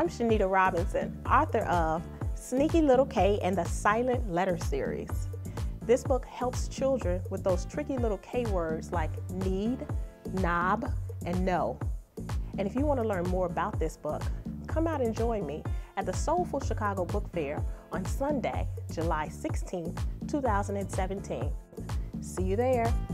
I'm Shanita Robinson, author of Sneaky Little K and the Silent Letter series. This book helps children with those tricky little K words like need, knob, and no. And if you want to learn more about this book, come out and join me at the Soulful Chicago Book Fair on Sunday, July 16, 2017. See you there.